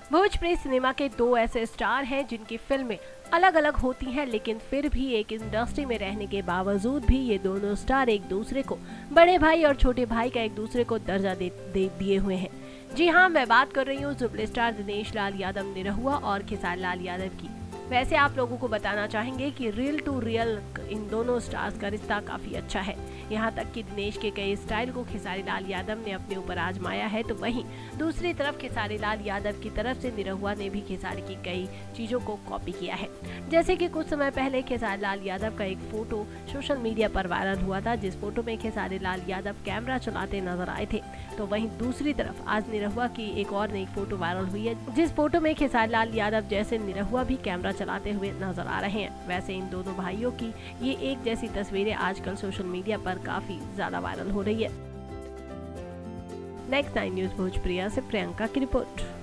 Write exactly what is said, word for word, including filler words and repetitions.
Bhojpuri cinema के दो ऐसे स्टार हैं जिनकी फिल्में अलग अलग होती हैं, लेकिन फिर भी एक इंडस्ट्री में रहने के बावजूद भी ये दोनों स्टार एक दूसरे को बड़े भाई और छोटे भाई का एक दूसरे को दर्जा दे, दे दिए हुए हैं। जी हाँ, मैं बात कर रही हूँ सुपर स्टार दिनेश लाल यादव निरहुआ और खेसारी लाल यादव की। वैसे आप लोगों को बताना चाहेंगे कि रियल टू रियल इन दोनों स्टार्स का रिश्ता काफी अच्छा है। यहाँ तक कि दिनेश के कई स्टाइल को खेसारी लाल यादव ने अपने ऊपर आजमाया है, तो वहीं दूसरी तरफ खेसारी लाल यादव की तरफ से निरहुआ ने भी खेसारी की कई चीजों को कॉपी किया है। जैसे कि कुछ समय पहले खेसारी लाल यादव का एक फोटो सोशल मीडिया पर वायरल हुआ था, जिस फोटो में खेसारी लाल यादव कैमरा चलाते नजर आए थे। तो वहीं दूसरी तरफ आज निरहुआ की एक और नई फोटो वायरल हुई है, जिस फोटो में खेसारी लाल यादव जैसे निरहुआ भी कैमरा चलाते हुए नजर आ रहे हैं। वैसे इन दोनों भाइयों की ये एक जैसी तस्वीरें आजकल सोशल मीडिया पर काफी ज्यादा वायरल हो रही है। नेक्स्ट नाइन न्यूज भोजपुरिया से प्रियंका की रिपोर्ट।